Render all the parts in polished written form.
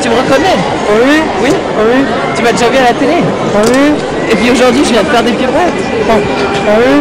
Tu me reconnais? Oui. Oui? Oui. Tu m'as déjà vu à la télé? Oui. Et puis aujourd'hui, je viens de faire des pirouettes. Oui.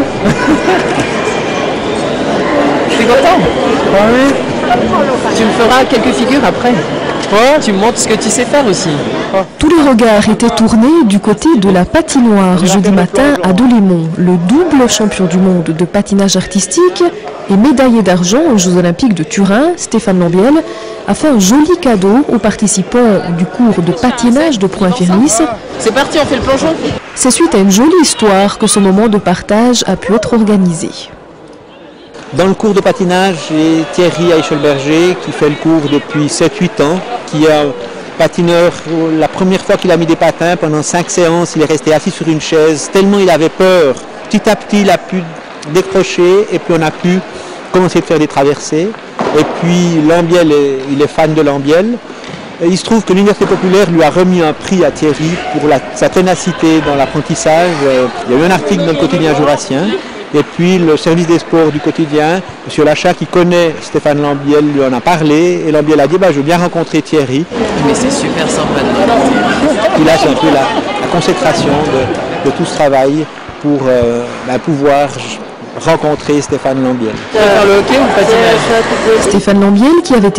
Je suis content. Oui. Tu me feras quelques figures après. Ouais. Tu me montres ce que tu sais faire aussi. Tous les regards étaient tournés du côté de la patinoire jeudi matin à Delémont. Le double champion du monde de patinage artistique et médaillé d'argent aux Jeux Olympiques de Turin, Stéphane Lambiel, a fait un joli cadeau aux participants du cours de patinage de Point-Firnis. C'est parti, on fait le plongeon. C'est suite à une jolie histoire que ce moment de partage a pu être organisé. Dans le cours de patinage, j'ai Thierry Eichelberger qui fait le cours depuis 7-8 ans, qui est patineur. La première fois qu'il a mis des patins, pendant 5 séances, il est resté assis sur une chaise, tellement il avait peur. Petit à petit, il a pu décrocher et puis on a pu commencer de faire des traversées. Et puis Lambiel, il est fan de Lambiel. Et il se trouve que l'Université populaire lui a remis un prix à Thierry pour sa ténacité dans l'apprentissage. Il y a eu un article dans le quotidien jurassien. Et puis le service des sports du quotidien, M. Lachat, qui connaît Stéphane Lambiel, lui en a parlé. Et Lambiel a dit je veux bien rencontrer Thierry. Mais c'est super sympa. Puis là, c'est un peu la consécration de tout ce travail pour pouvoir rencontrer Stéphane Lambiel. Tu vas faire le hockey ou le patinage? Stéphane Lambiel qui avait été...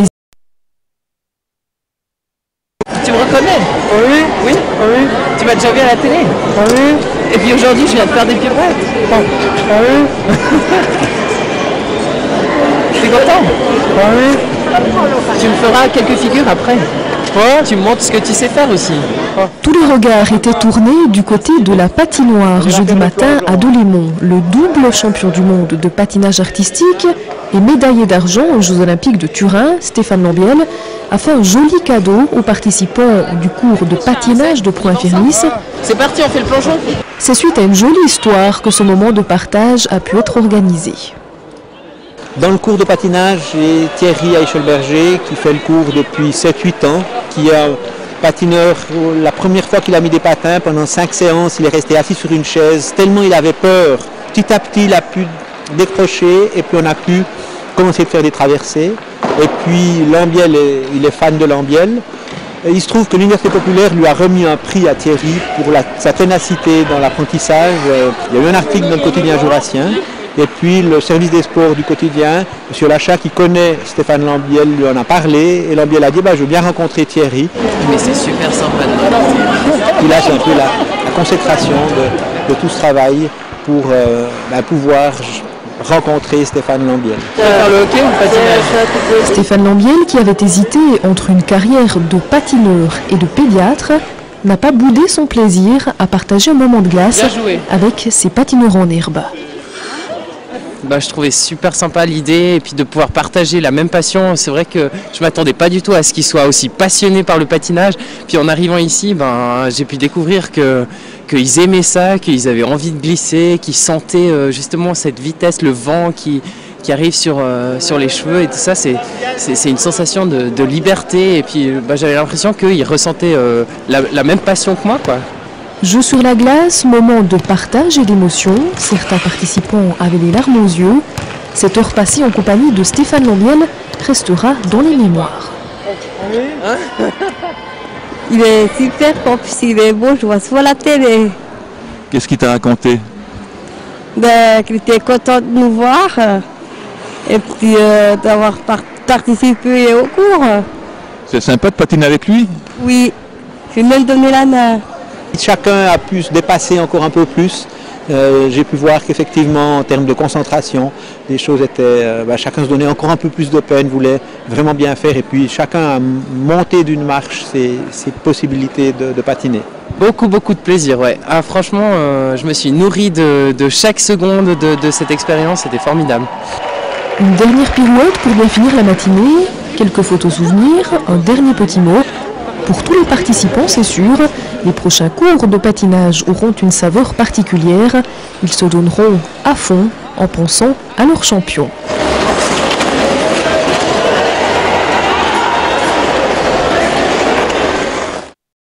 Tu me reconnais? Oui. Oui? Oui. Tu m'as déjà vu à la télé? Oui. Et puis aujourd'hui, je viens de faire des pirouettes. Oui. Je suis content. Oui. Tu me feras quelques figures après. Ouais. Tu me montres ce que tu sais faire aussi. Tous les regards étaient tournés du côté de la patinoire jeudi matin à Delémont. Le double champion du monde de patinage artistique et médaillé d'argent aux Jeux Olympiques de Turin, Stéphane Lambiel, a fait un joli cadeau aux participants du cours de patinage de Point-Firnis. C'est parti, on fait le plongeon. C'est suite à une jolie histoire que ce moment de partage a pu être organisé. Dans le cours de patinage, j'ai Thierry Eichelberger qui fait le cours depuis 7-8 ans, qui est patineur. La première fois qu'il a mis des patins, pendant 5 séances, il est resté assis sur une chaise, tellement il avait peur. Petit à petit, il a pu décrocher et puis on a pu commencer de faire des traversées. Et puis Lambiel, il est fan de Lambiel. Et il se trouve que l'Université populaire lui a remis un prix à Thierry pour sa ténacité dans l'apprentissage. Il y a eu un article dans le quotidien jurassien. Et puis le service des sports du quotidien, M. Lachat, qui connaît Stéphane Lambiel, lui en a parlé. Et Lambiel a dit je veux bien rencontrer Thierry. Mais c'est super sympa. Puis là, c'est un peu la consécration de tout ce travail pour pouvoir rencontrer Stéphane Lambiel. Tu vas faire le hockey ou le patinage? Stéphane Lambiel, qui avait hésité entre une carrière de patineur et de pédiatre, n'a pas boudé son plaisir à partager un moment de glace avec ses patineurs en herbe. Je trouvais super sympa l'idée et puis de pouvoir partager la même passion. C'est vrai que je ne m'attendais pas du tout à ce qu'ils soient aussi passionnés par le patinage. Puis en arrivant ici, j'ai pu découvrir qu'ils aimaient ça, qu'ils avaient envie de glisser, qu'ils sentaient justement cette vitesse, le vent qui arrive sur les cheveux et tout ça. C'est une sensation de liberté. Et puis j'avais l'impression qu'ils ressentaient la même passion que moi, quoi. Jeux sur la glace, moment de partage et d'émotion. Certains participants avaient les larmes aux yeux. Cette heure passée en compagnie de Stéphane Lambiel restera dans les mémoires. Il est super propre, il est beau, je vois sur la télé. Qu'est-ce qu'il t'a raconté? Qu'il était content de nous voir et puis d'avoir participé au cours. C'est sympa de patiner avec lui? Oui, je vais même donner la main. Chacun a pu se dépasser encore un peu plus. J'ai pu voir qu'effectivement, en termes de concentration, les choses étaient... chacun se donnait encore un peu plus de peine, voulait vraiment bien faire. Et puis chacun a monté d'une marche ses possibilités de patiner. Beaucoup de plaisir, ouais. Franchement, je me suis nourri de chaque seconde de cette expérience, c'était formidable. Une dernière pirouette pour bien finir la matinée, quelques photos souvenirs, un dernier petit mot. Pour tous les participants, c'est sûr, les prochains cours de patinage auront une saveur particulière. Ils se donneront à fond en pensant à leur champion.